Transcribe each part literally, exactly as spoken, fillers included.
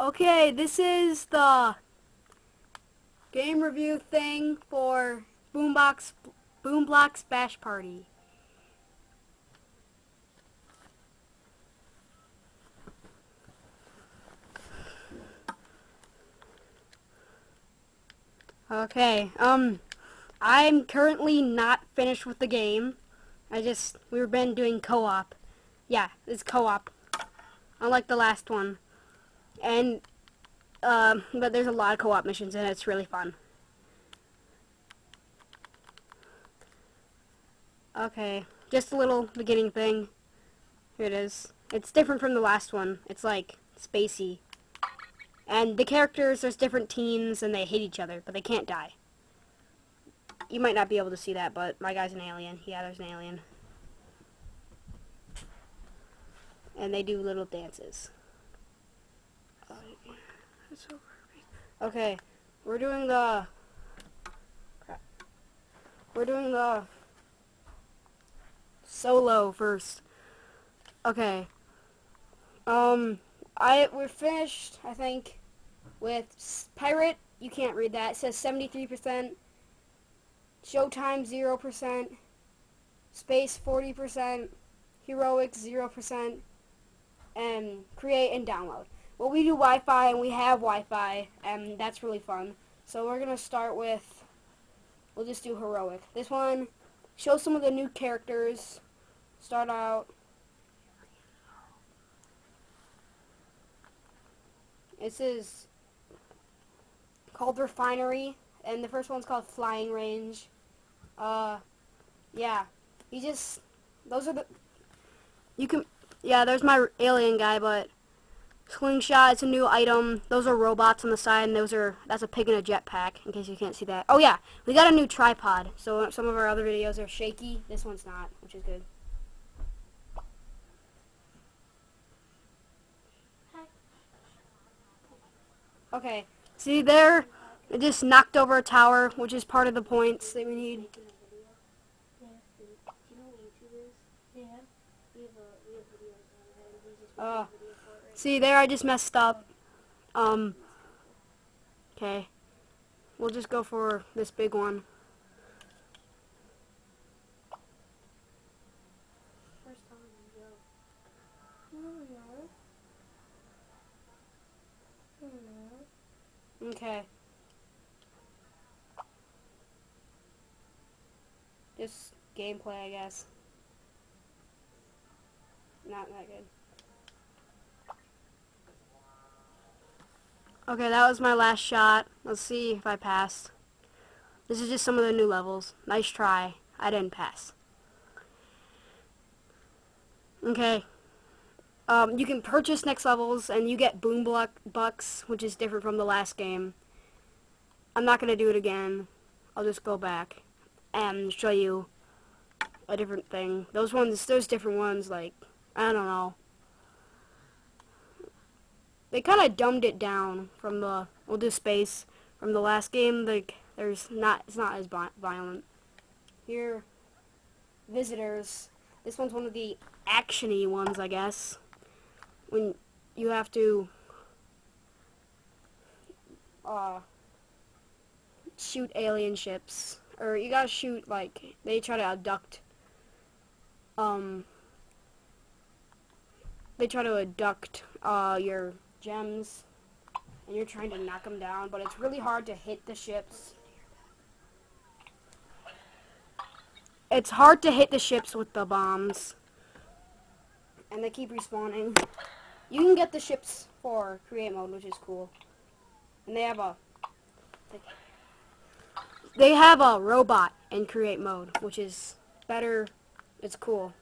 Okay, this is the game review thing for Boombox Boomblocks Bash Party. Okay, um, I'm currently not finished with the game. I just, we've been doing co-op. Yeah, it's co-op. Unlike the last one. And, um, but there's a lot of co-op missions and it's really fun. Okay, just a little beginning thing. Here it is. It's different from the last one. It's like, spacey. And the characters, there's different teams and they hate each other, but they can't die. You might not be able to see that, but my guy's an alien. Yeah, there's an alien. And they do little dances. Okay, we're doing the... Crap. We're doing the... solo first. Okay. Um, I we're finished, I think, with Pirate. You can't read that. It says seventy-three percent. Showtime, zero percent. Space, forty percent. Heroics, zero percent. And create and download. Well, we do Wi-Fi, and we have Wi-Fi, and that's really fun. So we're going to start with, we'll just do Heroic. This one, show some of the new characters. Start out. This is called Refinery, and the first one's called Flying Range. Uh, yeah, you just, those are the, you can, yeah, there's my alien guy, but Slingshot, it's a new item. Those are robots on the side, and those are, that's a pig in a jetpack, in case you can't see that. Oh yeah, we got a new tripod, so some of our other videos are shaky. This one's not, which is good. Okay, see there, it just knocked over a tower, which is part of the points that we need. Uh, see there, I just messed up. Um, okay, we'll just go for this big one. Okay. Just gameplay, I guess. Not that good. Okay, that was my last shot. Let's see if I passed. This is just some of the new levels. Nice try. I didn't pass. Okay. Um, you can purchase next levels, and you get Boom Block Bucks, which is different from the last game. I'm not going to do it again. I'll just go back and show you a different thing. Those ones, those different ones, like, I don't know. They kind of dumbed it down from the, we'll do space, from the last game. Like, there's not, it's not as violent. Here, visitors. This one's one of the action-y ones, I guess. When you have to uh, shoot alien ships, or you gotta shoot, like, they try to abduct, um, they try to abduct uh, your gems, and you're trying to knock them down, but it's really hard to hit the ships. It's hard to hit the ships with the bombs, and they keep respawning. You can get the ships for create mode, which is cool. And they have a they have a robot in create mode, which is better. It's cool.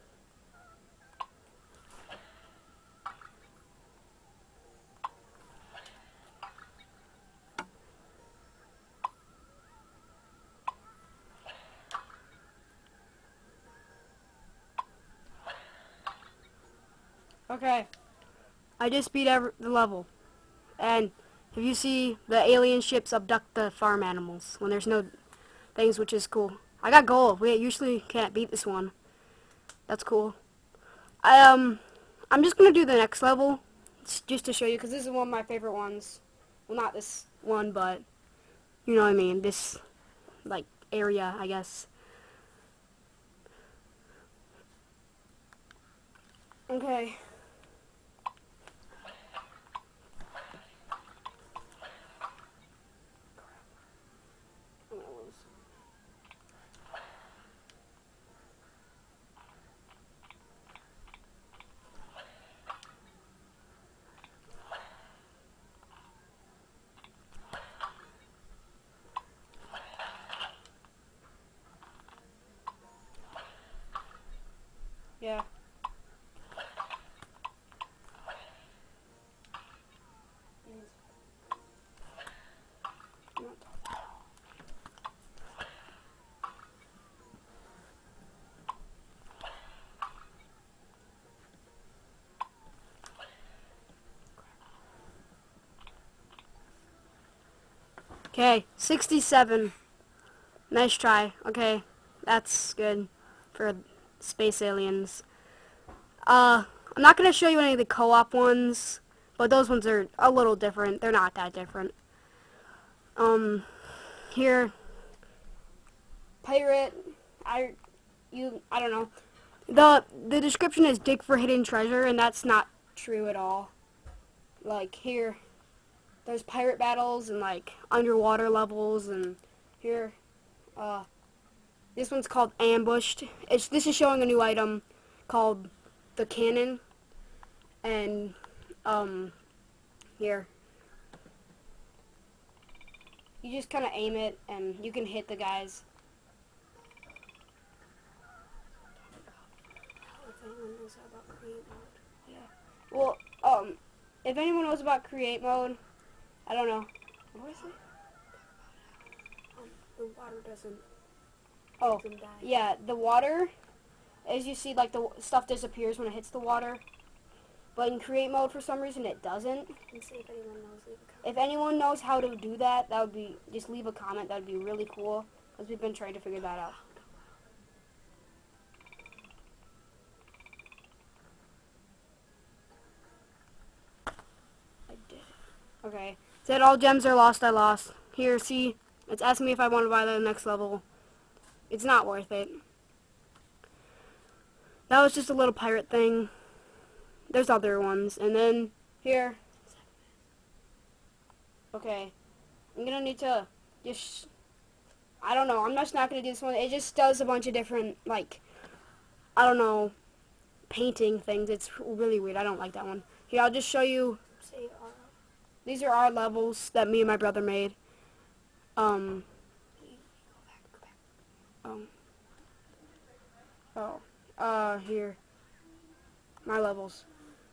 Okay. I just beat every, the level, and if you see the alien ships abduct the farm animals when there's no things, which is cool. I got gold. We usually can't beat this one. That's cool. I, um, I'm just gonna do the next level, It's just to show you, because this is one of my favorite ones. Well, not this one, but you know what I mean. This, like, area, I guess. Okay. Yeah. Okay, sixty-seven. Nice try. Okay, that's good for space aliens. Uh, I'm not going to show you any of the co-op ones, but those ones are a little different. They're not that different. Um, here, pirate, I, you, I don't know. The, the description is dig for hidden treasure, and that's not true at all. Like, here, there's pirate battles and, like, underwater levels, and here, uh, this one's called Ambushed. It's, this is showing a new item called the Cannon, and, um, here, you just kind of aim it, and you can hit the guys. If anyone knows about create mode. Yeah. Well, um, if anyone knows about create mode, I don't know. What was it? Um, the water doesn't. Oh, die. Yeah, the water, as you see, like the stuff disappears when it hits the water. But in create mode, for some reason, it doesn't. And see if anyone knows. Leave a comment. If anyone knows how to do that, that would be just leave a comment. That would be really cool, because we've been trying to figure that out. I did it. Okay. Said all gems are lost. I lost. Here, see, it's asking me if I want to buy the next level. It's not worth it. That was just a little pirate thing. There's other ones. And then, here. Okay. I'm going to need to just, I don't know. I'm just not going to do this one. It just does a bunch of different, like, I don't know, painting things. It's really weird. I don't like that one. Here, I'll just show you. These are our levels that me and my brother made. Um. Um. Oh. Uh, here. My levels.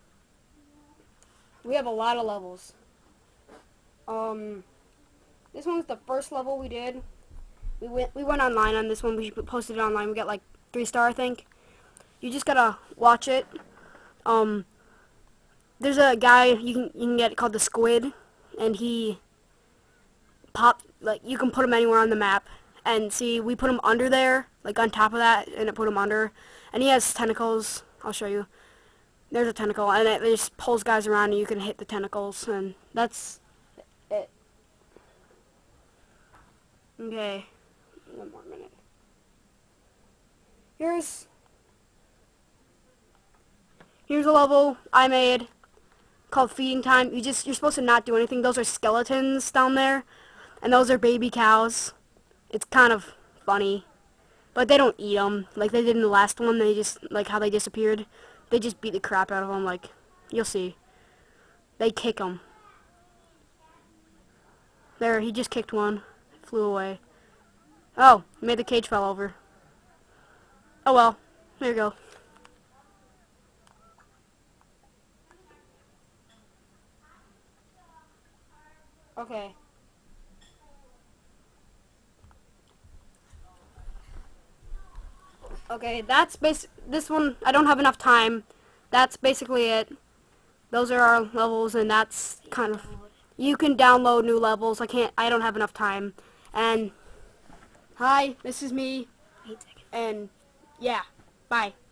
We have a lot of levels. Um, this one's the first level we did. We went we went online on this one. We posted it online. We got like three star, I think. You just gotta watch it. Um, there's a guy you can you can get called the Squid, and he pop like you can put him anywhere on the map. And see, we put him under there, like on top of that, and it put him under. And he has tentacles. I'll show you. There's a tentacle, and it just pulls guys around, and you can hit the tentacles, and that's it. Okay, one more minute. Here's here's a level I made called Feeding Time. You just you're supposed to not do anything. Those are skeletons down there, and those are baby cows. It's kind of funny, but they don't eat them like they did in the last one. They just like how they disappeared. They just beat the crap out of them. Like you'll see, they kick them. There, he just kicked one. Flew away. Oh, made the cage fell over. Oh well, there you go. Okay. Okay, that's bas- this one, I don't have enough time. That's basically it. Those are our levels, and that's kind of, you can download new levels. I can't, I don't have enough time. And, hi, this is me. And, yeah, bye.